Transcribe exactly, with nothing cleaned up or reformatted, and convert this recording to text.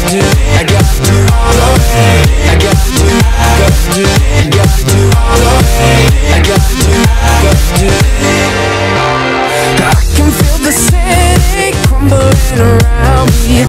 I got to all the way. I got to, got to, got to all the way. I got to, got to. I can feel the city crumbling around me.